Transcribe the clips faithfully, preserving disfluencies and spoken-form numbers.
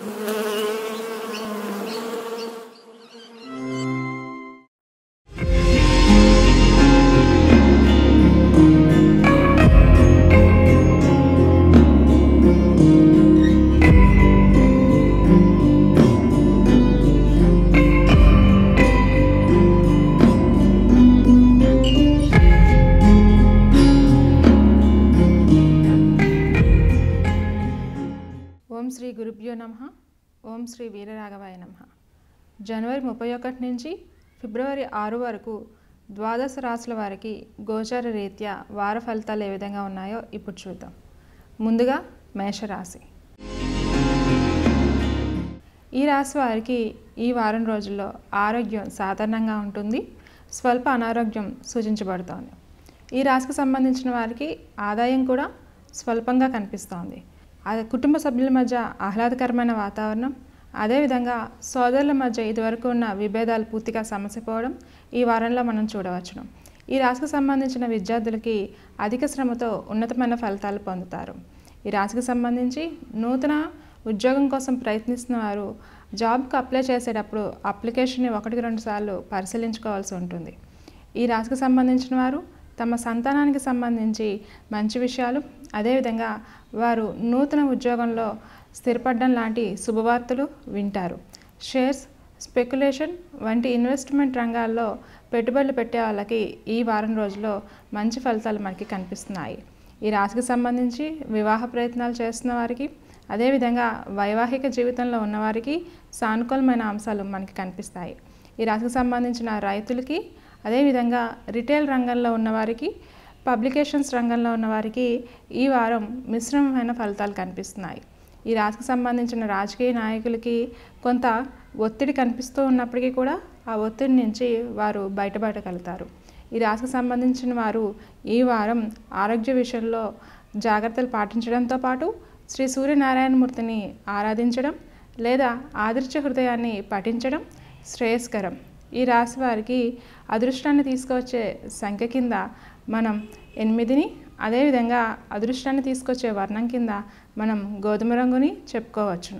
ఓం శ్రీ గురుభ్యో నమః. ఓం శ్రీ వీరరాఘవాయ నమః. జనవరి ముప్పై ఒకటి నుంచి ఫిబ్రవరి ఆరు వరకు ద్వాదశ రాశుల వారికి గోచార రీత్యా వార ఫలితాలు ఏ విధంగా ఉన్నాయో ఇప్పుడు చూద్దాం. ముందుగా మేషరాశి. ఈ రాశి వారికి ఈ వారం రోజుల్లో ఆరోగ్యం సాధారణంగా ఉంటుంది. స్వల్ప అనారోగ్యం సూచించబడుతోంది. ఈ రాశికి సంబంధించిన వారికి ఆదాయం కూడా స్వల్పంగా కనిపిస్తోంది. అది కుటుంబ సభ్యుల మధ్య ఆహ్లాదకరమైన వాతావరణం, అదేవిధంగా సోదరుల మధ్య ఇదివరకు ఉన్న విభేదాలు పూర్తిగా సమసిపోవడం ఈ వారంలో మనం చూడవచ్చును. ఈ రాశికి సంబంధించిన విద్యార్థులకి అధిక శ్రమతో ఉన్నతమైన ఫలితాలు పొందుతారు. ఈ రాశికి సంబంధించి నూతన ఉద్యోగం కోసం ప్రయత్నిస్తున్న వారు జాబ్కి అప్లై చేసేటప్పుడు అప్లికేషన్ని ఒకటికి రెండు సార్లు పరిశీలించుకోవాల్సి ఉంటుంది. ఈ రాశికి సంబంధించిన వారు తమ సంతానానికి సంబంధించి మంచి విషయాలు, అదేవిధంగా వారు నూతన ఉద్యోగంలో స్థిరపడడం లాంటి శుభవార్తలు వింటారు. షేర్స్, స్పెక్యులేషన్ వంటి ఇన్వెస్ట్మెంట్ రంగాల్లో పెట్టుబడులు పెట్టే వాళ్ళకి ఈ వారం రోజుల్లో మంచి ఫలితాలు మనకి కనిపిస్తున్నాయి. ఈ రాశికి సంబంధించి వివాహ ప్రయత్నాలు చేస్తున్న వారికి, అదేవిధంగా వైవాహిక జీవితంలో ఉన్నవారికి సానుకూలమైన అంశాలు మనకి కనిపిస్తాయి. ఈ రాశికి సంబంధించిన రైతులకి, అదేవిధంగా రిటైల్ రంగంలో ఉన్నవారికి, పబ్లికేషన్స్ రంగంలో ఉన్నవారికి ఈ వారం మిశ్రమమైన ఫలితాలు కనిపిస్తున్నాయి. ఈ రాశికి సంబంధించిన రాజకీయ నాయకులకి కొంత ఒత్తిడి కనిపిస్తూ ఉన్నప్పటికీ కూడా ఆ ఒత్తిడి నుంచి వారు బయటపడగలుగుతారు. ఈ రాశికి సంబంధించిన వారు ఈ వారం ఆరోగ్య విషయంలో జాగ్రత్తలు పాటించడంతో పాటు శ్రీ సూర్యనారాయణమూర్తిని ఆరాధించడం లేదా ఆదిత్య హృదయాన్ని పఠించడం శ్రేయస్కరం. ఈ రాశి వారికి అదృష్టాన్ని తీసుకొచ్చే సంఖ్య కింద మనం ఎనిమిదిని, అదేవిధంగా అదృష్టాన్ని తీసుకొచ్చే వర్ణం కింద మనం గోధుమ రంగుని చెప్పుకోవచ్చును.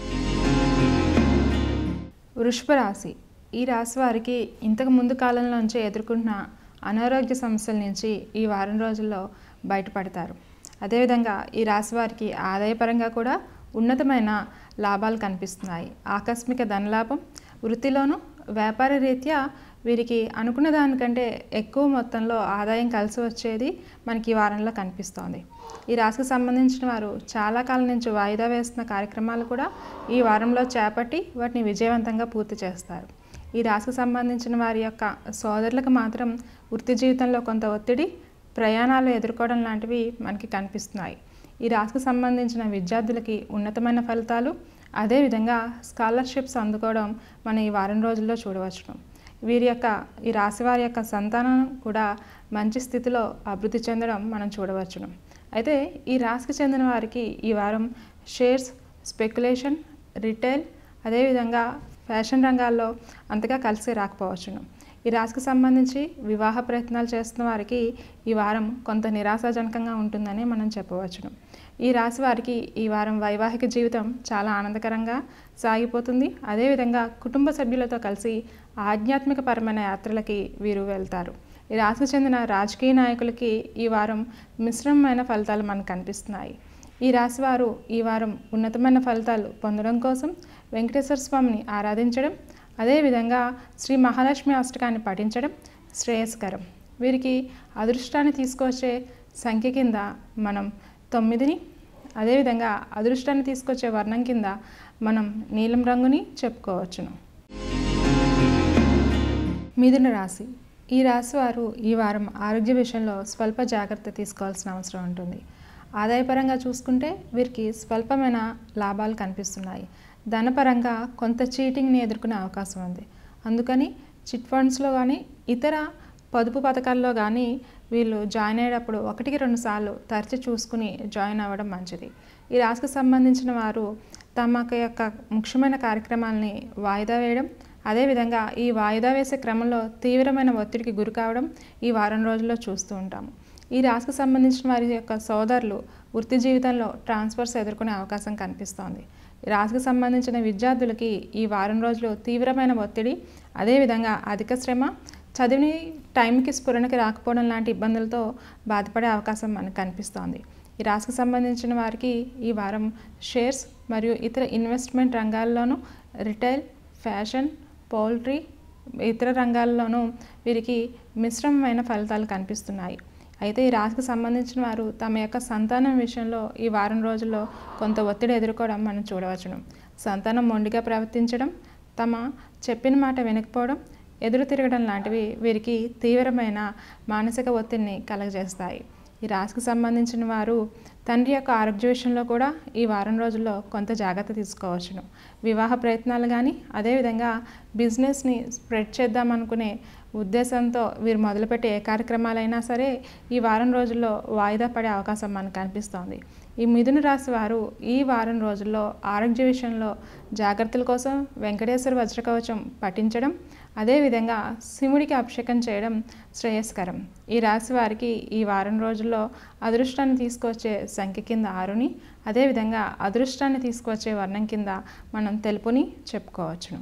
వృషభ రాశి. ఈ రాశి వారికి ఇంతకు ముందు కాలంలోంచి ఎదుర్కొంటున్న అనారోగ్య సమస్యల నుంచి ఈ వారం రోజుల్లో బయటపడతారు. అదేవిధంగా ఈ రాశి వారికి ఆదాయపరంగా కూడా ఉన్నతమైన లాభాలు కనిపిస్తున్నాయి. ఆకస్మిక ధనలాభం, వృత్తిలోనూ వ్యాపార రీత్యా వీరికి అనుకున్న దానికంటే ఎక్కువ మొత్తంలో ఆదాయం కలిసి వచ్చేది మనకి ఈ వారంలో కనిపిస్తోంది. ఈ రాశికి సంబంధించిన వారు చాలా కాలం నుంచి వాయిదా వేస్తున్న కార్యక్రమాలు కూడా ఈ వారంలో చేపట్టి వాటిని విజయవంతంగా పూర్తి చేస్తారు. ఈ రాశికి సంబంధించిన వారి యొక్క సోదరులకు మాత్రం వృత్తి జీవితంలో కొంత ఒత్తిడి, ప్రయాణాలు ఎదుర్కోవడం లాంటివి మనకి కనిపిస్తున్నాయి. ఈ రాశికి సంబంధించిన విద్యార్థులకి ఉన్నతమైన ఫలితాలు, అదేవిధంగా స్కాలర్షిప్స్ అందుకోవడం మనం ఈ వారం రోజుల్లో చూడవచ్చును. వీరి యొక్క ఈ రాశి వారి యొక్క సంతానం కూడా మంచి స్థితిలో అభివృద్ధి చెందడం మనం చూడవచ్చును. అయితే ఈ రాశికి చెందిన వారికి ఈ వారం షేర్స్, స్పెక్యులేషన్, రిటైల్, అదేవిధంగా ఫ్యాషన్ రంగాల్లో అంతగా కలిసి రాకపోవచ్చును. ఈ రాశికి సంబంధించి వివాహ ప్రయత్నాలు చేస్తున్న వారికి ఈ వారం కొంత నిరాశాజనకంగా ఉంటుందని మనం చెప్పవచ్చును. ఈ రాశి వారికి ఈ వారం వైవాహిక జీవితం చాలా ఆనందకరంగా సాగిపోతుంది. అదేవిధంగా కుటుంబ సభ్యులతో కలిసి ఆధ్యాత్మిక పరమైన యాత్రలకి వీరు వెళ్తారు. ఈ రాశికి చెందిన రాజకీయ నాయకులకి ఈ వారం మిశ్రమమైన ఫలితాలు మనకు కనిపిస్తున్నాయి. ఈ రాశి వారు ఈ వారం ఉన్నతమైన ఫలితాలు పొందడం కోసం వెంకటేశ్వర స్వామిని ఆరాధించడం, అదేవిధంగా శ్రీ మహాలక్ష్మి అష్టకాన్ని పఠించడం శ్రేయస్కరం. వీరికి అదృష్టాన్ని తీసుకొచ్చే సంఖ్య కింద మనం తొమ్మిదిని, అదేవిధంగా అదృష్టాన్ని తీసుకొచ్చే వర్ణం కింద మనం నీలం రంగుని చెప్పుకోవచ్చును. మిథున రాశి. ఈ రాశి వారు ఈ వారం ఆరోగ్య విషయంలో స్వల్ప జాగ్రత్త తీసుకోవాల్సిన అవసరం ఉంటుంది. ఆదాయపరంగా చూసుకుంటే వీరికి స్వల్పమైన లాభాలు కనిపిస్తున్నాయి. ధనపరంగా కొంత చీటింగ్ని ఎదుర్కొనే అవకాశం ఉంది. అందుకని చిట్ ఫండ్స్లో కానీ ఇతర పొదుపు పథకాల్లో కానీ వీళ్ళు జాయిన్ అయ్యేటప్పుడు ఒకటికి రెండు సార్లు తరచి చూసుకుని జాయిన్ అవ్వడం మంచిది. ఈ రాశికి సంబంధించిన వారు తమ యొక్క ముఖ్యమైన కార్యక్రమాలని వాయిదా వేయడం, అదేవిధంగా ఈ వాయిదా వేసే క్రమంలో తీవ్రమైన ఒత్తిడికి గురి కావడం ఈ వారం రోజుల్లో చూస్తూ ఉంటాము. ఈ రాశికి సంబంధించిన వారి యొక్క సోదరులు వృత్తి జీవితంలో ట్రాన్స్ఫర్స్ ఎదుర్కొనే అవకాశం కనిపిస్తోంది. ఈ రాశికి సంబంధించిన విద్యార్థులకి ఈ వారం రోజులు తీవ్రమైన ఒత్తిడి, అదేవిధంగా అధిక శ్రమ, చదివిని టైంకి స్ఫురణకి రాకపోవడం లాంటి ఇబ్బందులతో బాధపడే అవకాశం మనకు కనిపిస్తోంది. ఈ రాశికి సంబంధించిన వారికి ఈ వారం షేర్స్ మరియు ఇతర ఇన్వెస్ట్మెంట్ రంగాల్లోనూ, రిటైల్, ఫ్యాషన్, పౌల్ట్రీ ఇతర రంగాల్లోనూ వీరికి మిశ్రమమైన ఫలితాలు కనిపిస్తున్నాయి. అయితే ఈ రాశికి సంబంధించిన వారు తమ యొక్క సంతానం విషయంలో ఈ వారం రోజుల్లో కొంత ఒత్తిడి ఎదుర్కోవడం మనం చూడవచ్చును. సంతానం మొండిగా ప్రవర్తించడం, తమ చెప్పిన మాట వినకపోవడం, ఎదురు తిరగడం లాంటివి వీరికి తీవ్రమైన మానసిక ఒత్తిడిని కలగజేస్తాయి. ఈ రాశికి సంబంధించిన వారు తండ్రి యొక్క ఆరోగ్య విషయంలో కూడా ఈ వారం రోజుల్లో కొంత జాగ్రత్త తీసుకోవచ్చును. వివాహ ప్రయత్నాలు కానీ, అదేవిధంగా బిజినెస్ని స్ప్రెడ్ చేద్దామనుకునే ఉద్దేశంతో వీరు మొదలుపెట్టే ఏ కార్యక్రమాలైనా సరే ఈ వారం రోజుల్లో వాయిదా పడే అవకాశం మనకు కనిపిస్తోంది. ఈ మిథున రాశి వారు ఈ వారం రోజుల్లో ఆరోగ్య విషయంలో జాగ్రత్తల కోసం వెంకటేశ్వర వజ్రకవచం పఠించడం, అదేవిధంగా శివుడికి అభిషేకం చేయడం శ్రేయస్కరం. ఈ రాశి వారికి ఈ వారం రోజుల్లో అదృష్టాన్ని తీసుకొచ్చే సంఖ్య కింద ఆరుని, అదేవిధంగా అదృష్టాన్ని తీసుకొచ్చే వర్ణం కింద మనం తెలుపుని చెప్పుకోవచ్చును.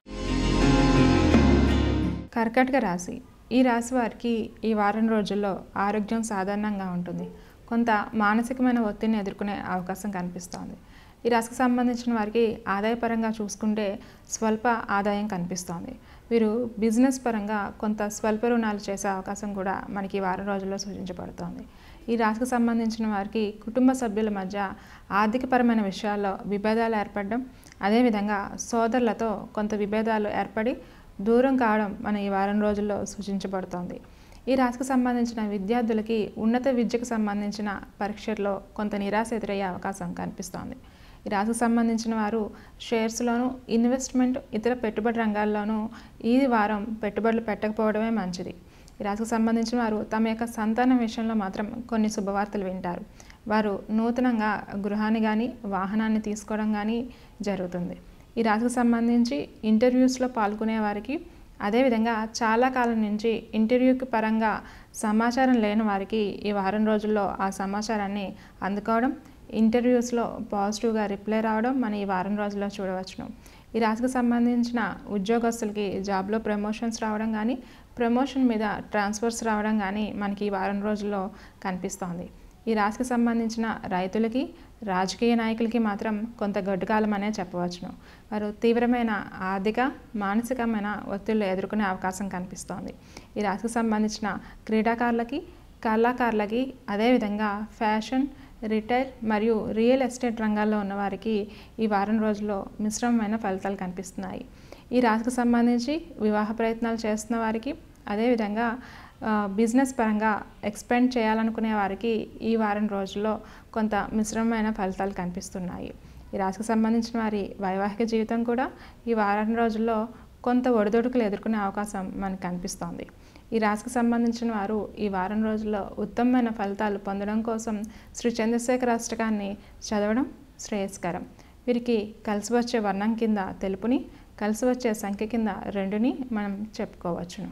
కర్కాటక రాశి. ఈ రాశి వారికి ఈ వారం రోజుల్లో ఆరోగ్యం సాధారణంగా ఉంటుంది. కొంత మానసికమైన ఒత్తిడిని ఎదుర్కొనే అవకాశం కనిపిస్తోంది. ఈ రాశికి సంబంధించిన వారికి ఆదాయపరంగా చూసుకుంటే స్వల్ప ఆదాయం కనిపిస్తోంది. వీరు బిజినెస్ పరంగా కొంత స్వల్ప రుణాలు చేసే అవకాశం కూడా మనకి ఈ వారం రోజుల్లో సూచించబడుతోంది. ఈ రాశికి సంబంధించిన వారికి కుటుంబ సభ్యుల మధ్య ఆర్థికపరమైన విషయాల్లో విభేదాలు ఏర్పడడం, అదేవిధంగా సోదరులతో కొంత విభేదాలు ఏర్పడి దూరం కావడం మన ఈ వారం రోజుల్లో సూచించబడుతోంది. ఈ రాశికి సంబంధించిన విద్యార్థులకి ఉన్నత విద్యకు సంబంధించిన పరీక్షల్లో కొంత నిరాశ ఎదురయ్యే అవకాశం కనిపిస్తోంది. ఈ రాశికి సంబంధించిన వారు షేర్స్లోనూ, ఇన్వెస్ట్మెంట్, ఇతర పెట్టుబడి రంగాల్లోనూ ఈ వారం పెట్టుబడులు పెట్టకపోవడమే మంచిది. ఈ రాశికి సంబంధించిన వారు తమ యొక్క సంతానం విషయంలో మాత్రం కొన్ని శుభవార్తలు వింటారు. వారు నూతనంగా గృహాన్ని కానీ, వాహనాన్ని తీసుకోవడం కానీ జరుగుతుంది. ఈ రాశికి సంబంధించి ఇంటర్వ్యూస్లో పాల్గొనే వారికి, అదేవిధంగా చాలా కాలం నుంచి ఇంటర్వ్యూకి పరంగా సమాచారం లేని వారికి ఈ వారం రోజుల్లో ఆ సమాచారాన్ని అందుకోవడం, ఇంటర్వ్యూస్లో పాజిటివ్గా రిప్లై రావడం మనం ఈ వారం రోజుల్లో చూడవచ్చును. ఈ రాశికి సంబంధించిన ఉద్యోగస్తులకి జాబ్లో ప్రమోషన్స్ రావడం కానీ, ప్రమోషన్ మీద ట్రాన్స్ఫర్స్ రావడం కానీ మనకి ఈ వారం రోజుల్లో కనిపిస్తోంది. ఈ రాశికి సంబంధించిన రైతులకి, రాజకీయ నాయకులకి మాత్రం కొంత గడ్డు కాలం అనే చెప్పవచ్చును. వారు తీవ్రమైన ఆర్థిక, మానసికమైన ఒత్తిళ్లు ఎదుర్కొనే అవకాశం కనిపిస్తోంది. ఈ రాశికి సంబంధించిన క్రీడాకారులకి, కళాకారులకి, అదేవిధంగా ఫ్యాషన్, రిటైల్ మరియు రియల్ ఎస్టేట్ రంగాల్లో ఉన్నవారికి ఈ వారం రోజుల్లో మిశ్రమమైన ఫలితాలు కనిపిస్తున్నాయి. ఈ రాశికి సంబంధించి వివాహ ప్రయత్నాలు చేస్తున్న వారికి, అదేవిధంగా బిజినెస్ పరంగా ఎక్స్పెండ్ చేయాలనుకునే వారికి ఈ వారం రోజుల్లో కొంత మిశ్రమమైన ఫలితాలు కనిపిస్తున్నాయి. ఈ రాశికి సంబంధించిన వారి వైవాహిక జీవితం కూడా ఈ వారం రోజుల్లో కొంత ఒడిదొడుకులు ఎదుర్కొనే అవకాశం మనకు కనిపిస్తోంది. ఈ రాశికి సంబంధించిన వారు ఈ వారం రోజుల్లో ఉత్తమమైన ఫలితాలు పొందడం కోసం శ్రీ చంద్రశేఖర అష్టకాన్ని చదవడం శ్రేయస్కరం. వీరికి కలిసి వచ్చే వర్ణం కింద తెలుపుని, కలిసి వచ్చే సంఖ్య కింద రెండుని మనం చెప్పుకోవచ్చును.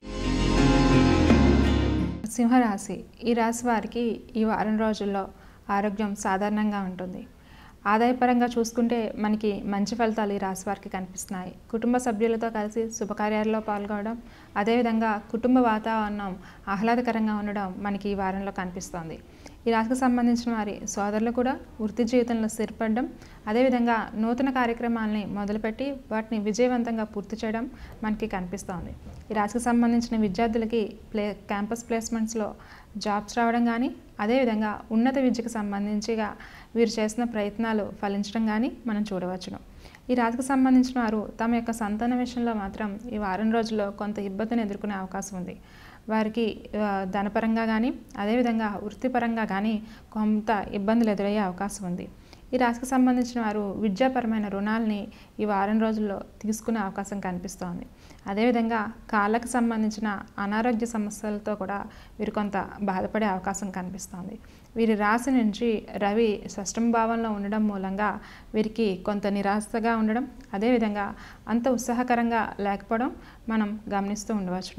సింహరాశి. ఈ రాశి వారికి ఈ వారం రోజుల్లో ఆరోగ్యం సాధారణంగా ఉంటుంది. ఆదాయపరంగా చూసుకుంటే మనకి మంచి ఫలితాలు ఈ రాశి వారికి కనిపిస్తున్నాయి. కుటుంబ సభ్యులతో కలిసి శుభకార్యాల్లో పాల్గొనడం, అదేవిధంగా కుటుంబ వాతావరణం ఆహ్లాదకరంగా ఉండడం మనకి ఈ వారంలో కనిపిస్తోంది. ఈ రాశికి సంబంధించిన వారి సోదరులు కూడా వృత్తి జీవితంలో స్థిరపడడం, అదేవిధంగా నూతన కార్యక్రమాలని మొదలుపెట్టి వాటిని విజయవంతంగా పూర్తి చేయడం మనకి కనిపిస్తోంది. ఈ రాశికి సంబంధించిన విద్యార్థులకి ప్లే క్యాంపస్ ప్లేస్మెంట్స్లో జాబ్స్ రావడం కానీ, అదేవిధంగా ఉన్నత విద్యకు సంబంధించిగా వీరు చేసిన ప్రయత్నాలు ఫలించడం కానీ మనం చూడవచ్చును. ఈ రాశికి సంబంధించిన వారు తమ యొక్క సంతాన విషయంలో మాత్రం ఈ వారం రోజుల్లో కొంత ఇబ్బందిని ఎదుర్కొనే అవకాశం ఉంది. వారికి ధనపరంగా కానీ, అదేవిధంగా వృత్తిపరంగా కానీ కొంత ఇబ్బందులు ఎదురయ్యే అవకాశం ఉంది. ఈ రాశికి సంబంధించిన వారు విద్యాపరమైన రుణాలని ఈ వారం రోజుల్లో తీసుకునే అవకాశం కనిపిస్తోంది. అదేవిధంగా కాళ్ళకు సంబంధించిన అనారోగ్య సమస్యలతో కూడా వీరు కొంత బాధపడే అవకాశం కనిపిస్తోంది. వీరి రాశి నుంచి రవి షష్టమ భావంలో ఉండడం మూలంగా వీరికి కొంత నిరాశగా ఉండడం, అదేవిధంగా అంత ఉత్సాహకరంగా లేకపోవడం మనం గమనిస్తూ ఉండవచ్చును.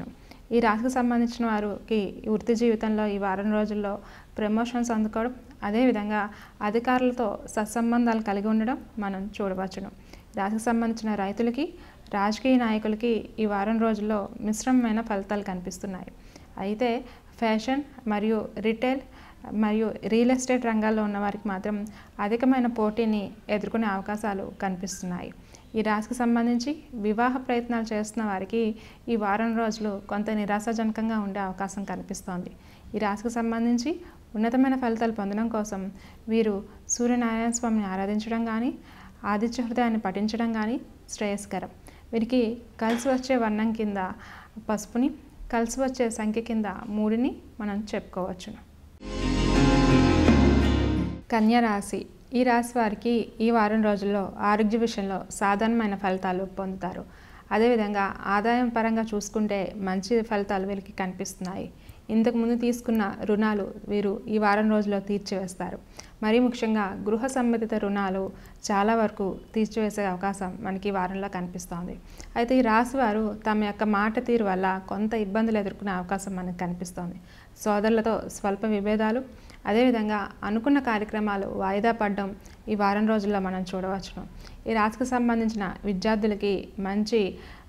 ఈ రాశికి సంబంధించిన వారికి వృత్తి జీవితంలో ఈ వారం రోజుల్లో ప్రమోషన్స్ అందుకోవడం, అదేవిధంగా అధికారులతో సత్సంబంధాలు కలిగి ఉండడం మనం చూడవచ్చును. రాశికి సంబంధించిన రైతులకి, రాజకీయ నాయకులకి ఈ వారం రోజుల్లో మిశ్రమమైన ఫలితాలు కనిపిస్తున్నాయి. అయితే ఫ్యాషన్ మరియు రిటైల్ మరియు రియల్ ఎస్టేట్ రంగాల్లో ఉన్న వారికి మాత్రం అధికమైన పోటీని ఎదుర్కొనే అవకాశాలు కనిపిస్తున్నాయి. ఈ రాశికి సంబంధించి వివాహ ప్రయత్నాలు చేస్తున్న వారికి ఈ వారం రోజులు కొంత నిరాశాజనకంగా ఉండే అవకాశం కనిపిస్తోంది. ఈ రాశికి సంబంధించి ఉన్నతమైన ఫలితాలు పొందడం కోసం వీరు సూర్యనారాయణ స్వామిని ఆరాధించడం కానీ, ఆదిత్య హృదయాన్ని పఠించడం కానీ శ్రేయస్కరం. వీరికి కలిసి వచ్చే వర్ణం కింద పసుపుని, కలిసి వచ్చే సంఖ్య కింద మూడుని మనం చెప్పుకోవచ్చును. కన్యా రాశి. ఈ రాశి వారికి ఈ వారం రోజుల్లో ఆరోగ్య విషయంలో సాధారణమైన ఫలితాలు పొందుతారు. అదేవిధంగా ఆదాయం పరంగా చూసుకుంటే మంచి ఫలితాలు వీరికి కనిపిస్తున్నాయి. ఇంతకుముందు తీసుకున్న రుణాలు వీరు ఈ వారం రోజుల్లో తీర్చివేస్తారు. మరీ ముఖ్యంగా గృహ సంబంధిత రుణాలు చాలా వరకు తీర్చివేసే అవకాశం మనకి ఈ వారంలో కనిపిస్తోంది. అయితే ఈ రాశి వారు తమ యొక్క మాట తీరు వల్ల కొంత ఇబ్బందులు ఎదుర్కొనే అవకాశం మనకు కనిపిస్తోంది. సోదరులతో స్వల్ప విభేదాలు, అదేవిధంగా అనుకున్న కార్యక్రమాలు వాయిదా పడడం ఈ వారం రోజుల్లో మనం చూడవచ్చును. ఈ రాశికి సంబంధించిన విద్యార్థులకి మంచి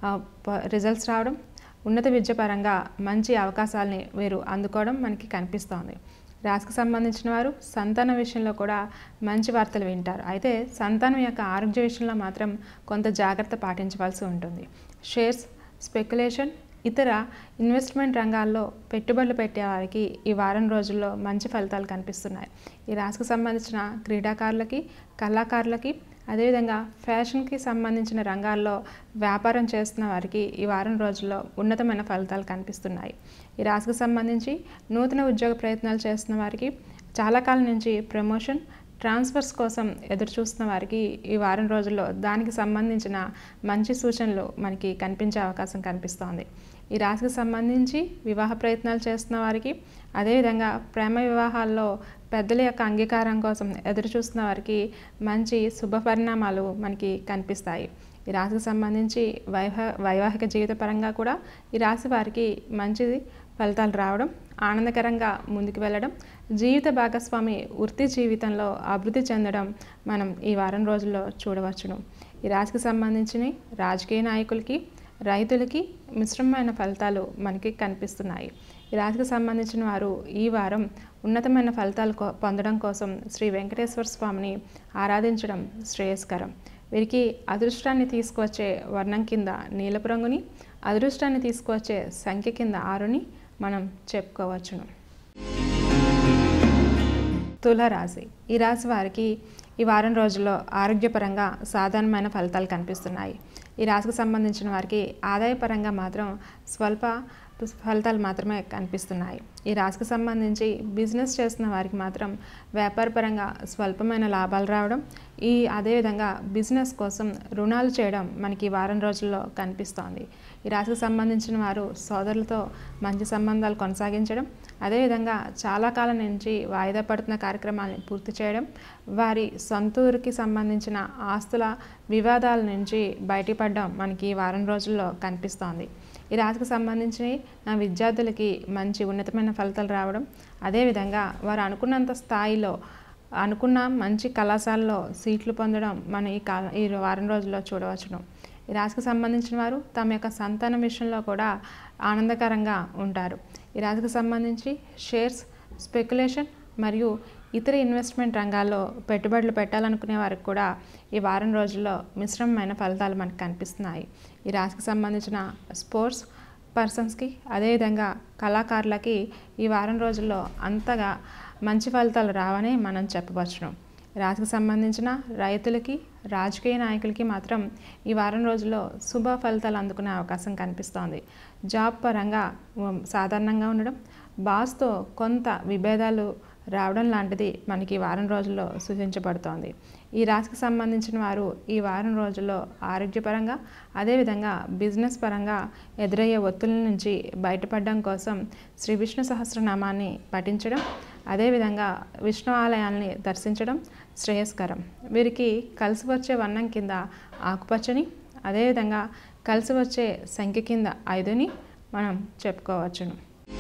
రిజల్ట్స్ రావడం, ఉన్నత విద్య పరంగా మంచి అవకాశాలని వీరు అందుకోవడం మనకి కనిపిస్తోంది. రాశికి సంబంధించిన వారు సంతానం విషయంలో కూడా మంచి వార్తలు వింటారు. అయితే సంతానం యొక్క ఆరోగ్య విషయంలో మాత్రం కొంత జాగ్రత్త పాటించవలసి ఉంటుంది. షేర్స్, స్పెక్యులేషన్, ఇతర ఇన్వెస్ట్మెంట్ రంగాల్లో పెట్టుబడులు పెట్టే వారికి ఈ వారం రోజుల్లో మంచి ఫలితాలు కనిపిస్తున్నాయి. ఈ రాశికి సంబంధించిన క్రీడాకారులకి, కళాకారులకి, అదేవిధంగా ఫ్యాషన్కి సంబంధించిన రంగాల్లో వ్యాపారం చేస్తున్న వారికి ఈ వారం రోజుల్లో ఉన్నతమైన ఫలితాలు కనిపిస్తున్నాయి. ఈ రాశికి సంబంధించి నూతన ఉద్యోగ ప్రయత్నాలు చేస్తున్న వారికి, చాలా కాలం నుంచి ప్రమోషన్, ట్రాన్స్ఫర్స్ కోసం ఎదురు చూస్తున్న వారికి ఈ వారం రోజుల్లో దానికి సంబంధించిన మంచి సూచనలు మనకి కనిపించే అవకాశం కనిపిస్తోంది. ఈ రాశికి సంబంధించి వివాహ ప్రయత్నాలు చేస్తున్న వారికి, అదేవిధంగా ప్రేమ వివాహాల్లో పెద్దల యొక్క అంగీకారం కోసం ఎదురు చూస్తున్న వారికి మంచి శుభ పరిణామాలు మనకి కనిపిస్తాయి. ఈ రాశికి సంబంధించి వైవా వైవాహిక జీవిత పరంగా కూడా ఈ రాశి వారికి మంచి ఫలితాలు రావడం, ఆనందకరంగా ముందుకు వెళ్ళడం, జీవిత భాగస్వామి వృత్తి జీవితంలో అభివృద్ధి చెందడం మనం ఈ వారం రోజుల్లో చూడవచ్చును. ఈ రాశికి సంబంధించిన రాజకీయ నాయకులకి, రైతులకి మిశ్రమమైన ఫలితాలు మనకి కనిపిస్తున్నాయి. ఈ రాశికి సంబంధించిన వారు ఈ వారం ఉన్నతమైన ఫలితాలు పొందడం కోసం శ్రీ వెంకటేశ్వర స్వామిని ఆరాధించడం శ్రేయస్కరం. వీరికి అదృష్టాన్ని తీసుకువచ్చే వర్ణం కింద నీలపు రంగుని, అదృష్టాన్ని తీసుకువచ్చే సంఖ్య కింద ఆరుని మనం చెప్పుకోవచ్చును. తులారాశి. ఈ రాశి వారికి ఈ వారం రోజుల్లో ఆరోగ్యపరంగా సాధారణమైన ఫలితాలు కనిపిస్తున్నాయి. ఈ రాశికి సంబంధించిన వారికి ఆదాయపరంగా మాత్రం స్వల్ప ఫలితాలు మాత్రమే కనిపిస్తున్నాయి. ఈ రాశికి సంబంధించి బిజినెస్ చేస్తున్న వారికి మాత్రం వ్యాపారపరంగా స్వల్పమైన లాభాలు రావడం, ఈ అదేవిధంగా బిజినెస్ కోసం రుణాలు చేయడం మనకి ఈ వారం రోజుల్లో కనిపిస్తోంది. ఈ రాశికి సంబంధించిన వారు సోదరులతో మంచి సంబంధాలు కొనసాగించడం, అదేవిధంగా చాలా కాలం నుంచి వాయిదా పడుతున్న కార్యక్రమాలను పూర్తి చేయడం, వారి సొంతూరుకి సంబంధించిన ఆస్తుల వివాదాల నుంచి బయటపడడం మనకి ఈ వారం రోజుల్లో కనిపిస్తోంది. ఈ రాశికి సంబంధించిన విద్యార్థులకి మంచి ఉన్నతమైన ఫలితాలు రావడం, అదేవిధంగా వారు అనుకున్నంత స్థాయిలో అనుకున్న మంచి కళాశాలలో సీట్లు పొందడం మనం ఈ కాల ఈ వారం రోజుల్లో చూడవచ్చును. ఈ రాశికి సంబంధించిన వారు తమ యొక్క సంతానం విషయంలో కూడా ఆనందకరంగా ఉంటారు. ఈ రాశికి సంబంధించి షేర్స్, స్పెక్యులేషన్ మరియు ఇతర ఇన్వెస్ట్మెంట్ రంగాల్లో పెట్టుబడులు పెట్టాలనుకునే వారికి కూడా ఈ వారం రోజుల్లో మిశ్రమమైన ఫలితాలు మనకు కనిపిస్తున్నాయి. ఈ రాశికి సంబంధించిన స్పోర్ట్స్ పర్సన్స్కి, అదేవిధంగా కళాకారులకి ఈ వారం రోజుల్లో అంతగా మంచి ఫలితాలు రావని మనం చెప్పవచ్చును. రాశికి సంబంధించిన రైతులకి, రాజకీయ నాయకులకి మాత్రం ఈ వారం రోజుల్లో శుభ ఫలితాలు అందుకునే అవకాశం కనిపిస్తోంది. జాబ్ పరంగా సాధారణంగా ఉండడం, బాస్తో కొంత విభేదాలు రావడం లాంటిది మనకి ఈ వారం రోజుల్లో సూచించబడుతోంది. ఈ రాశికి సంబంధించిన వారు ఈ వారం రోజుల్లో ఆరోగ్యపరంగా, అదేవిధంగా బిజినెస్ పరంగా ఎదురయ్యే ఒత్తిళ్ల నుంచి బయటపడడం కోసం శ్రీ విష్ణు సహస్రనామాన్ని పఠించడం, అదేవిధంగా విష్ణు ఆలయాల్ని దర్శించడం శ్రేయస్కరం. వీరికి కలిసి వచ్చే వర్ణం కింద ఆకుపచ్చని, అదేవిధంగా కలిసి వచ్చే సంఖ్య కింద ఐదుని మనం చెప్పుకోవచ్చును.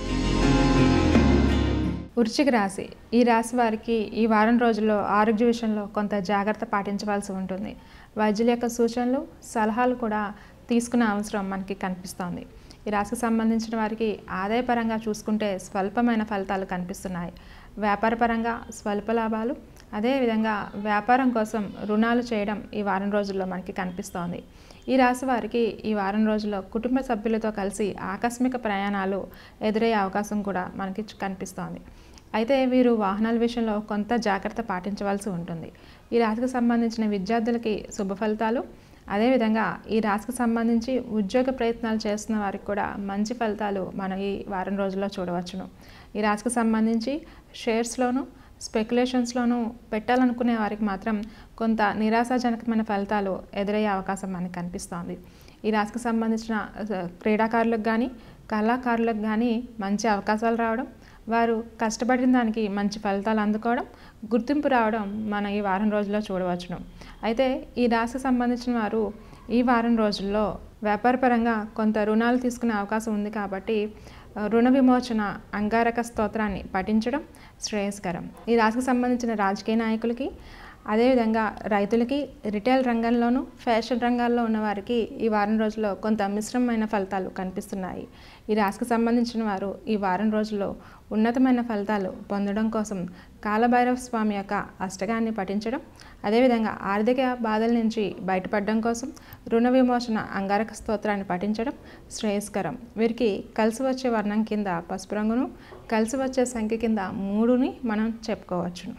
వృశ్చిక రాశి. ఈ రాశి వారికి ఈ వారం రోజుల్లో ఆరోగ్య విషయంలో కొంత జాగ్రత్త పాటించవలసి ఉంటుంది. వైద్యుల యొక్క సూచనలు, సలహాలు కూడా తీసుకునే అవసరం మనకి కనిపిస్తోంది. ఈ రాశికి సంబంధించిన వారికి ఆదాయపరంగా చూసుకుంటే స్వల్పమైన ఫలితాలు కనిపిస్తున్నాయి. వ్యాపారపరంగా స్వల్ప లాభాలు, అదేవిధంగా వ్యాపారం కోసం రుణాలు చేయడం ఈ వారం రోజుల్లో మనకి కనిపిస్తోంది. ఈ రాశి వారికి ఈ వారం రోజుల్లో కుటుంబ సభ్యులతో కలిసి ఆకస్మిక ప్రయాణాలు ఎదురయ్యే అవకాశం కూడా మనకి కనిపిస్తోంది. అయితే వీరు వాహనాల విషయంలో కొంత జాగ్రత్త పాటించవలసి ఉంటుంది. ఈ రాశికి సంబంధించిన విద్యార్థులకి శుభ ఫలితాలు, అదేవిధంగా ఈ రాశికి సంబంధించి ఉద్యోగ ప్రయత్నాలు చేస్తున్న వారికి కూడా మంచి ఫలితాలు మనం ఈ వారం రోజుల్లో చూడవచ్చును. ఈ రాశికి సంబంధించి షేర్స్లోను, స్పెక్యులేషన్స్లోనూ పెట్టాలనుకునే వారికి మాత్రం కొంత నిరాశాజనకమైన ఫలితాలు ఎదురయ్యే అవకాశం మనకు కనిపిస్తోంది. ఈ రాశికి సంబంధించిన క్రీడాకారులకు కానీ కళాకారులకు కానీ మంచి అవకాశాలు రావడం, వారు కష్టపడిన దానికి మంచి ఫలితాలు అందుకోవడం, గుర్తింపు రావడం మనం ఈ వారం రోజుల్లో చూడవచ్చును. అయితే ఈ రాశికి సంబంధించిన వారు ఈ వారం రోజుల్లో వ్యాపారపరంగా కొంత రుణాలు తీసుకునే అవకాశం ఉంది కాబట్టి రుణ విమోచన అంగారక స్తోత్రాన్ని పఠించడం శ్రేయస్కరం. ఈ రాశికి సంబంధించిన రాజకీయ నాయకులకి, అదేవిధంగా రైతులకి, రిటైల్ రంగంలోనూ ఫ్యాషన్ రంగాల్లో ఉన్నవారికి ఈ వారం రోజుల్లో కొంత మిశ్రమమైన ఫలితాలు కనిపిస్తున్నాయి. ఈ రాశికి సంబంధించిన వారు ఈ వారం రోజుల్లో ఉన్నతమైన ఫలితాలు పొందడం కోసం కాలభైరవ స్వామి యొక్క అష్టకాన్ని పఠించడం, అదేవిధంగా ఆర్థిక బాధల నుంచి బయటపడడం కోసం రుణ విమోచన అంగారక స్తోత్రాన్ని పఠించడం శ్రేయస్కరం. వీరికి కలిసి వచ్చే వర్ణం కింద పసుపు రంగును, కలిసి వచ్చే సంఖ్య కింద మూడుని మనం చెప్పుకోవచ్చును.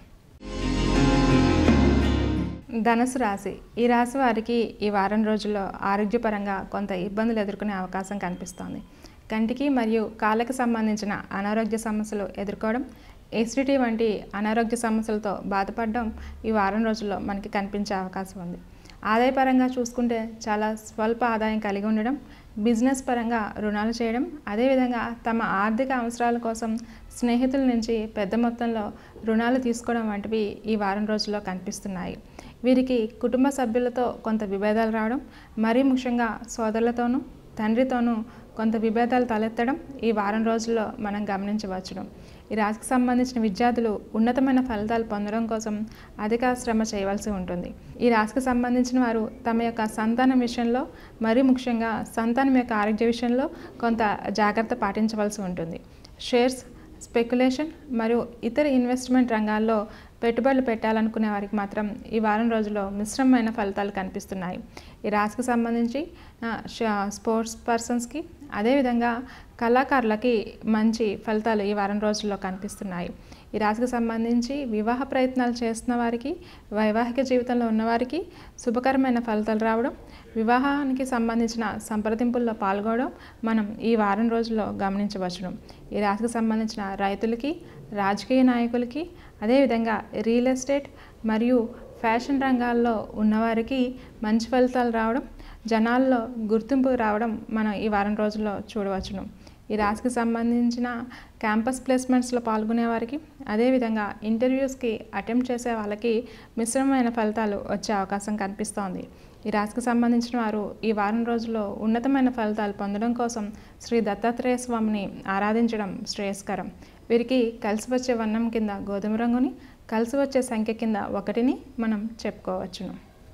ధనుసు రాశి. ఈ రాశి వారికి ఈ వారం రోజుల్లో ఆరోగ్యపరంగా కొంత ఇబ్బందులు ఎదుర్కొనే అవకాశం కనిపిస్తోంది. కంటికి మరియు కాళ్ళకి సంబంధించిన అనారోగ్య సమస్యలు ఎదుర్కోవడం, ఎసిడిటీ వంటి అనారోగ్య సమస్యలతో బాధపడడం ఈ వారం రోజుల్లో మనకి కనిపించే అవకాశం ఉంది. ఆదాయపరంగా చూసుకుంటే చాలా స్వల్ప ఆదాయం కలిగి ఉండడం, బిజినెస్ పరంగా రుణాలు చేయడం, అదేవిధంగా తమ ఆర్థిక అవసరాల కోసం స్నేహితుల నుంచి పెద్ద మొత్తంలో రుణాలు తీసుకోవడం వంటివి ఈ వారం రోజుల్లో కనిపిస్తున్నాయి. వీరికి కుటుంబ సభ్యులతో కొంత విభేదాలు రావడం, మరీ ముఖ్యంగా సోదరులతోనూ తండ్రితోనూ కొంత విభేదాలు తలెత్తడం ఈ వారం రోజుల్లో మనం గమనించవచ్చును. ఈ రాశికి సంబంధించిన విద్యార్థులు ఉన్నతమైన ఫలితాలు పొందడం కోసం అధిక శ్రమ చేయవలసి ఉంటుంది. ఈ రాశికి సంబంధించిన వారు తమ యొక్క సంతానం విషయంలో, మరీ ముఖ్యంగా సంతానం యొక్క ఆరోగ్య విషయంలో కొంత జాగ్రత్త పాటించవలసి ఉంటుంది. షేర్స్, స్పెక్యులేషన్ మరియు ఇతర ఇన్వెస్ట్మెంట్ రంగాల్లో పెట్టుబడులు పెట్టాలనుకునే వారికి మాత్రం ఈ వారం రోజుల్లో మిశ్రమమైన ఫలితాలు కనిపిస్తున్నాయి. ఈ రాశికి సంబంధించి స్పోర్ట్స్ పర్సన్స్కి, అదేవిధంగా కళాకారులకి మంచి ఫలితాలు ఈ వారం రోజుల్లో కనిపిస్తున్నాయి. ఈ రాశికి సంబంధించి వివాహ ప్రయత్నాలు చేస్తున్న వారికి, వైవాహిక జీవితంలో ఉన్నవారికి శుభకరమైన ఫలితాలు రావడం, వివాహానికి సంబంధించిన సంప్రదింపుల్లో పాల్గొనడం మనం ఈ వారం రోజుల్లో గమనించవచ్చును. ఈ రాశికి సంబంధించిన రైతులకి, రాజకీయ నాయకులకి, అదేవిధంగా రియల్ ఎస్టేట్ మరియు ఫ్యాషన్ రంగాల్లో ఉన్నవారికి మంచి ఫలితాలు రావడం, జనాల్లో గుర్తింపు రావడం మనం ఈ వారం రోజుల్లో చూడవచ్చును. ఈ రాశికి సంబంధించిన క్యాంపస్ ప్లేస్మెంట్స్లో పాల్గొనే వారికి, అదేవిధంగా ఇంటర్వ్యూస్కి అటెంప్ట్ చేసే వాళ్ళకి మిశ్రమమైన ఫలితాలు వచ్చే అవకాశం కనిపిస్తోంది. ఈ రాశికి సంబంధించిన వారు ఈ వారం రోజుల్లో ఉన్నతమైన ఫలితాలు పొందడం కోసం శ్రీ దత్తాత్రేయ స్వామిని ఆరాధించడం శ్రేయస్కరం. వీరికి కలిసి వచ్చే వర్ణం కింద గోధుమ రంగుని, కలిసి వచ్చే సంఖ్య కింద ఒకటిని మనం చెప్పుకోవచ్చును.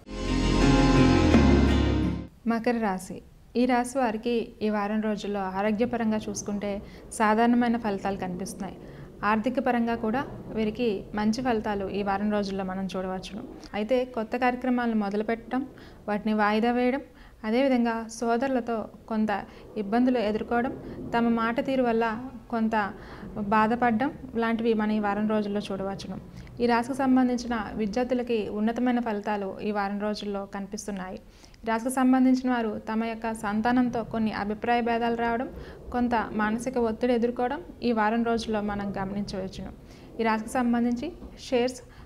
మకర రాశి. ఈ రాశి వారికి ఈ వారం రోజుల్లో ఆరోగ్యపరంగా చూసుకుంటే సాధారణమైన ఫలితాలు కనిపిస్తున్నాయి. ఆర్థిక పరంగా కూడా వీరికి మంచి ఫలితాలు ఈ వారం రోజుల్లో మనం చూడవచ్చును. అయితే కొత్త కార్యక్రమాలను మొదలుపెట్టడం, వాటిని వాయిదా వేయడం, అదేవిధంగా సోదరులతో కొంత ఇబ్బందులు ఎదుర్కోవడం, తమ మాట తీరు వల్ల కొంత బాధపడడం లాంటివి మనం ఈ వారం రోజుల్లో చూడవచ్చును. ఈ రాశికి సంబంధించిన విద్యార్థులకి ఉన్నతమైన ఫలితాలు ఈ వారం రోజుల్లో కనిపిస్తున్నాయి. ఈ రాశికి సంబంధించిన వారు తమ యొక్క సంతానంతో కొన్ని అభిప్రాయ భేదాలు రావడం, కొంత మానసిక ఒత్తిడి ఎదుర్కోవడం ఈ వారం రోజుల్లో మనం గమనించవచ్చును. ఈ రాశికి సంబంధించి షేర్స్,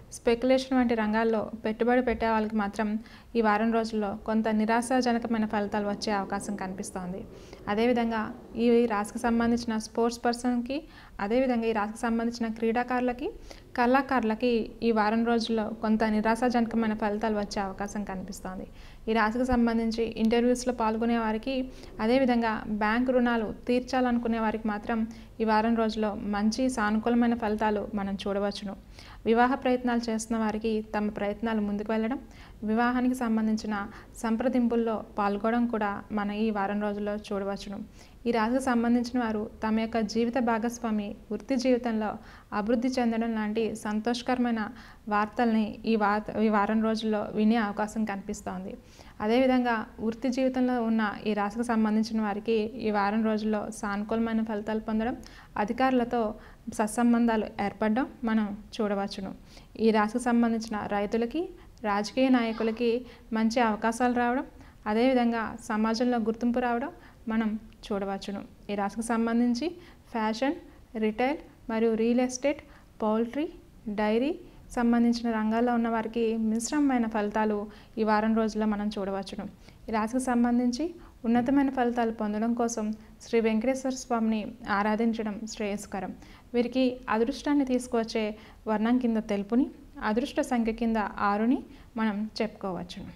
స్పెక్యులేషన్ వంటి రంగాల్లో పెట్టుబడి పెట్టే వాళ్ళకి మాత్రం ఈ వారం రోజుల్లో కొంత నిరాశాజనకమైన ఫలితాలు వచ్చే అవకాశం కనిపిస్తోంది. అదేవిధంగా ఈ రాశికి సంబంధించిన స్పోర్ట్స్ పర్సన్కి, అదేవిధంగా ఈ రాశికి సంబంధించిన క్రీడాకారులకి, కళాకారులకి ఈ వారం రోజుల్లో కొంత నిరాశాజనకమైన ఫలితాలు వచ్చే అవకాశం కనిపిస్తోంది. ఈ రాశికి సంబంధించి ఇంటర్వ్యూస్లో పాల్గొనే వారికి, అదేవిధంగా బ్యాంకు రుణాలు తీర్చాలనుకునే వారికి మాత్రం ఈ వారం రోజుల్లో మంచి సానుకూలమైన ఫలితాలు మనం చూడవచ్చును. వివాహ ప్రయత్నాలు చేస్తున్న వారికి తమ ప్రయత్నాలు ముందుకు వెళ్ళడం, వివాహానికి సంబంధించిన సంప్రదింపుల్లో పాల్గొనడం కూడా మన ఈ వారం రోజుల్లో చూడవచ్చును. ఈ రాశికి సంబంధించిన వారు తమ యొక్క జీవిత భాగస్వామి వృత్తి జీవితంలో అభివృద్ధి చెందడం లాంటి సంతోషకరమైన వార్తల్ని ఈ వా ఈ వారం రోజుల్లో వినే అవకాశం కనిపిస్తోంది. అదేవిధంగా వృత్తి జీవితంలో ఉన్న ఈ రాశికి సంబంధించిన వారికి ఈ వారం రోజుల్లో సానుకూలమైన ఫలితాలు పొందడం, అధికారులతో సత్సంబంధాలు ఏర్పడడం మనం చూడవచ్చును. ఈ రాశికి సంబంధించిన రైతులకి, రాజకీయ నాయకులకి మంచి అవకాశాలు రావడం, అదేవిధంగా సమాజంలో గుర్తింపు రావడం మనం చూడవచ్చును. ఈ రాశికి సంబంధించి ఫ్యాషన్, రిటైల్ మరియు రియల్ ఎస్టేట్, పౌల్ట్రీ, డైరీ సంబంధించిన రంగాల్లో ఉన్న వారికి మిశ్రమమైన ఫలితాలు ఈ వారం రోజుల్లో మనం చూడవచ్చును. ఈ రాశికి సంబంధించి ఉన్నతమైన ఫలితాలు పొందడం కోసం శ్రీ వెంకటేశ్వర స్వామిని ఆరాధించడం శ్రేయస్కరం. వీరికి అదృష్టాన్ని తీసుకువచ్చే వర్ణం కింద తెలుపుని, అదృష్ట సంఖ్య కింద ఆరుని మనం చెప్పుకోవచ్చును.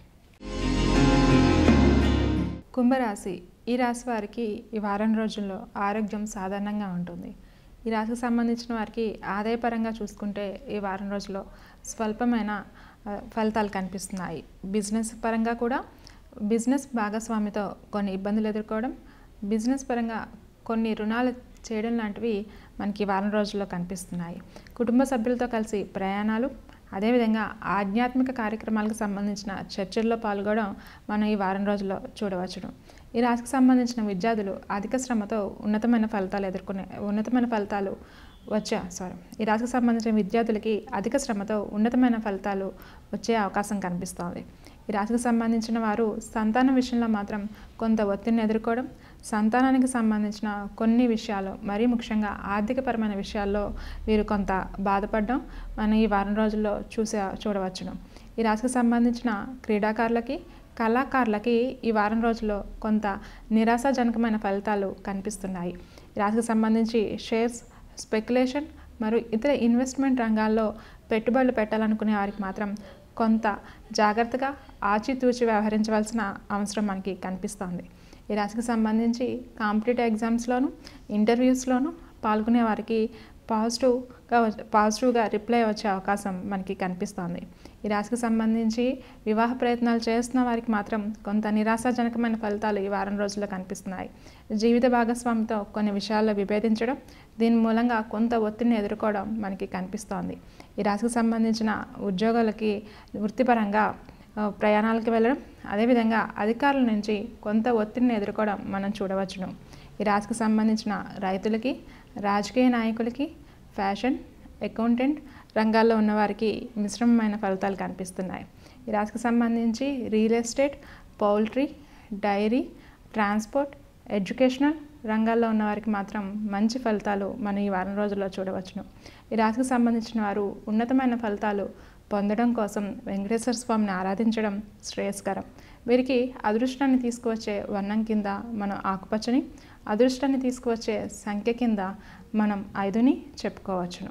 కుంభరాశి. ఈ రాశి వారికి ఈ వారం రోజుల్లో ఆరోగ్యం సాధారణంగా ఉంటుంది. ఈ రాశికి సంబంధించిన వారికి ఆదాయపరంగా చూసుకుంటే ఈ వారం రోజుల్లో స్వల్పమైన ఫలితాలు కనిపిస్తున్నాయి. బిజినెస్ పరంగా కూడా బిజినెస్ భాగస్వామితో కొన్ని ఇబ్బందులు ఎదుర్కోవడం, బిజినెస్ పరంగా కొన్ని రుణాలు చేయడం లాంటివి మనకి ఈ వారం రోజుల్లో కనిపిస్తున్నాయి. కుటుంబ సభ్యులతో కలిసి ప్రయాణాలు, అదేవిధంగా ఆధ్యాత్మిక కార్యక్రమాలకు సంబంధించిన చర్చల్లో పాల్గొనడం మనం ఈ వారం రోజుల్లో చూడవచ్చును. ఈ రాశికి సంబంధించిన విద్యార్థులు అధిక శ్రమతో ఉన్నతమైన ఫలితాలు ఎదుర్కొనే ఉన్నతమైన ఫలితాలు వచ్చే సారీ ఈ రాశికి సంబంధించిన విద్యార్థులకి అధిక శ్రమతో ఉన్నతమైన ఫలితాలు వచ్చే అవకాశం కనిపిస్తోంది. ఈ రాశికి సంబంధించిన వారు సంతానం విషయంలో మాత్రం కొంత ఒత్తిడిని ఎదుర్కోవడం, సంతానానికి సంబంధించిన కొన్ని విషయాలు, మరీ ముఖ్యంగా ఆర్థికపరమైన విషయాల్లో వీరు కొంత బాధపడడం మనం ఈ వారం రోజుల్లో చూసే చూడవచ్చును. ఈ రాశికి సంబంధించిన క్రీడాకారులకి, కళాకారులకి ఈ వారం రోజుల్లో కొంత నిరాశాజనకమైన ఫలితాలు కనిపిస్తున్నాయి. ఈ రాశికి సంబంధించి షేర్స్, స్పెక్యులేషన్ మరియు ఇతర ఇన్వెస్ట్మెంట్ రంగాల్లో పెట్టుబడులు పెట్టాలనుకునే వారికి మాత్రం కొంత జాగ్రత్తగా ఆచితూచి వ్యవహరించవలసిన అవసరం మనకి కనిపిస్తోంది. ఈ రాశికి సంబంధించి కాంపిటేటివ్ ఎగ్జామ్స్లోను, ఇంటర్వ్యూస్లోను పాల్గొనే వారికి పాజిటివ్గా పాజిటివ్గా రిప్లై వచ్చే అవకాశం మనకి కనిపిస్తోంది. ఈ రాశికి సంబంధించి వివాహ ప్రయత్నాలు చేస్తున్న వారికి మాత్రం కొంత నిరాశాజనకమైన ఫలితాలు ఈ వారం రోజుల్లో కనిపిస్తున్నాయి. జీవిత భాగస్వామితో కొన్ని విషయాల్లో విభేదించడం, దీని మూలంగా కొంత ఒత్తిడిని ఎదుర్కోవడం మనకి కనిపిస్తోంది. ఈ రాశికి సంబంధించిన ఉద్యోగులకి వృత్తిపరంగా ప్రయాణాలకు వెళ్ళడం, అదేవిధంగా అధికారుల నుంచి కొంత ఒత్తిడిని ఎదుర్కోవడం మనం చూడవచ్చును. ఈ రాశికి సంబంధించిన రైతులకి, రాజకీయ నాయకులకి, ఫ్యాషన్, అకౌంటెంట్ రంగాల్లో ఉన్నవారికి మిశ్రమమైన ఫలితాలు కనిపిస్తున్నాయి. ఈ రాశికి సంబంధించి real estate, poultry, dairy, transport, educational రంగాల్లో ఉన్నవారికి మాత్రం మంచి ఫలితాలు మనం ఈ వారం రోజుల్లో చూడవచ్చును. ఈ రాశికి సంబంధించిన వారు ఉన్నతమైన ఫలితాలు పొందడం కోసం వెంకటేశ్వర స్వామిని ఆరాధించడం శ్రేయస్కరం. వీరికి అదృష్టాన్ని తీసుకువచ్చే వర్ణం కింద మనం ఆకుపచ్చని, అదృష్టాన్ని తీసుకువచ్చే సంఖ్య కింద మనం ఐదుని చెప్పుకోవచ్చును.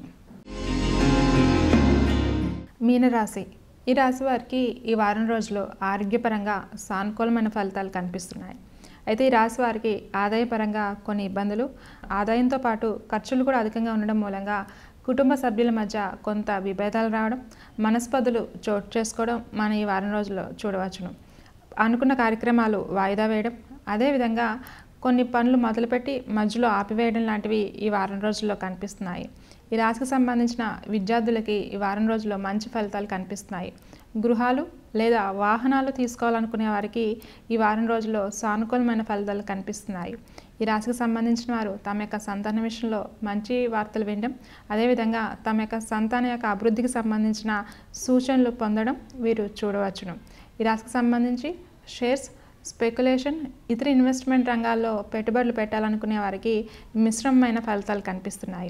మీనరాశి. ఈ రాశి వారికి ఈ వారం రోజులు ఆరోగ్యపరంగా సానుకూలమైన ఫలితాలు కనిపిస్తున్నాయి. అయితే ఈ రాశి వారికి ఆదాయపరంగా కొన్ని ఇబ్బందులు, ఆదాయంతో పాటు ఖర్చులు కూడా అధికంగా ఉండడం మూలంగా కుటుంబ సభ్యుల మధ్య కొంత విభేదాలు రావడం, మనస్పర్ధలు చోటు చేసుకోవడం మనం ఈ వారం రోజుల్లో చూడవచ్చును. అనుకున్న కార్యక్రమాలు వాయిదా వేయడం, అదేవిధంగా కొన్ని పనులు మొదలుపెట్టి మధ్యలో ఆపివేయడం లాంటివి ఈ వారం రోజుల్లో కనిపిస్తున్నాయి. ఈ రాశికి సంబంధించిన విద్యార్థులకి ఈ వారం రోజుల్లో మంచి ఫలితాలు కనిపిస్తున్నాయి. గృహాలు లేదా వాహనాలు తీసుకోవాలనుకునే వారికి ఈ వారం రోజుల్లో సానుకూలమైన ఫలితాలు కనిపిస్తున్నాయి. ఈ రాశికి సంబంధించిన వారు తమ యొక్క సంతాన విషయంలో మంచి వార్తలు వినడం, అదేవిధంగా తమ యొక్క సంతానం యొక్క అభివృద్ధికి సంబంధించిన సూచనలు పొందడం వీరు చూడవచ్చును. ఈ రాశికి సంబంధించి షేర్స్, స్పెక్యులేషన్, ఇతర ఇన్వెస్ట్మెంట్ రంగాల్లో పెట్టుబడులు పెట్టాలనుకునే వారికి మిశ్రమమైన ఫలితాలు కనిపిస్తున్నాయి.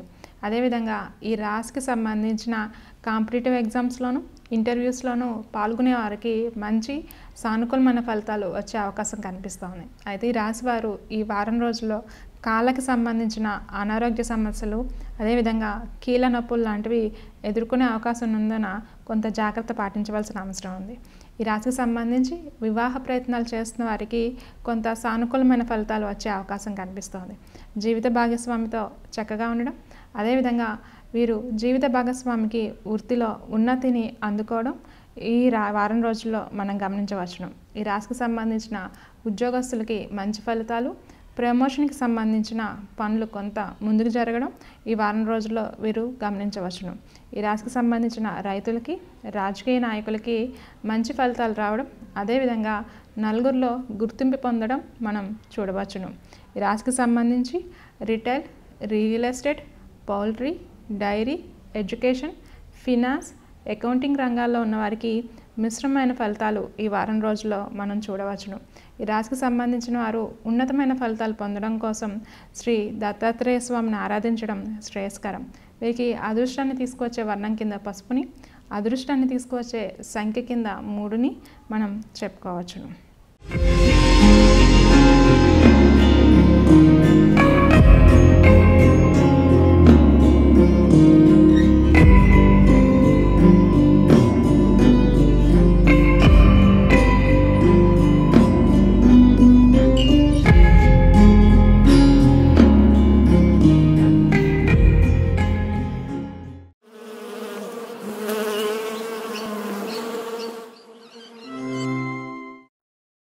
అదేవిధంగా ఈ రాశికి సంబంధించిన కాంపిటేటివ్ ఎగ్జామ్స్లోను ఇంటర్వ్యూస్లోనూ పాల్గొనే వారికి మంచి సానుకూలమైన ఫలితాలు వచ్చే అవకాశం కనిపిస్తూ ఉన్నాయి. అయితే ఈ రాశి వారు ఈ వారం రోజుల్లో కాళ్ళకి సంబంధించిన అనారోగ్య సమస్యలు అదేవిధంగా కీళ్ళ నొప్పులు లాంటివి ఎదుర్కొనే అవకాశం ఉందన కొంత జాగ్రత్త పాటించవలసిన అవసరం ఉంది. ఈ రాశికి సంబంధించి వివాహ ప్రయత్నాలు చేస్తున్న వారికి కొంత సానుకూలమైన ఫలితాలు వచ్చే అవకాశం కనిపిస్తోంది. జీవిత భాగస్వామితో చక్కగా ఉండడం అదేవిధంగా వీరు జీవిత భాగస్వామికి వృత్తిలో ఉన్నతిని అందుకోవడం ఈ రా వారం రోజుల్లో మనం గమనించవచ్చును. ఈ రాశికి సంబంధించిన ఉద్యోగస్తులకి మంచి ఫలితాలు, ప్రమోషన్కి సంబంధించిన పనులు కొంత ముందుకు జరగడం ఈ వారం రోజుల్లో వీరు గమనించవచ్చును. ఈ రాశికి సంబంధించిన రైతులకి, రాజకీయ నాయకులకి మంచి ఫలితాలు రావడం అదేవిధంగా నలుగురిలో గుర్తింపు పొందడం మనం చూడవచ్చును. ఈ రాశికి సంబంధించి retail, real estate, poultry, dairy, education, finance, accounting రంగాల్లో ఉన్నవారికి మిశ్రమైన ఫలితాలు ఈ వారం రోజుల్లో మనం చూడవచ్చును. ఈ రాశికి సంబంధించిన వారు ఉన్నతమైన ఫలితాలు పొందడం కోసం శ్రీ దత్తాత్రేయ స్వామిని ఆరాధించడం శ్రేయస్కరం. వీరికి అదృష్టాన్ని తీసుకువచ్చే వర్ణం కింద పసుపుని, అదృష్టాన్ని తీసుకువచ్చే సంఖ్య కింద మూడుని మనం చెప్పుకోవచ్చును.